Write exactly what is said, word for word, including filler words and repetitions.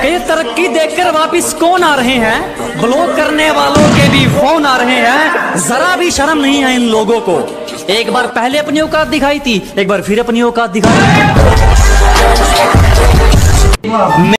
ये तरक्की देखकर वापिस कौन आ रहे हैं? ब्लॉक करने वालों के भी फोन आ रहे हैं। जरा भी शर्म नहीं है इन लोगों को। एक बार पहले अपनी औकात दिखाई थी, एक बार फिर अपनी औकात दिखाई।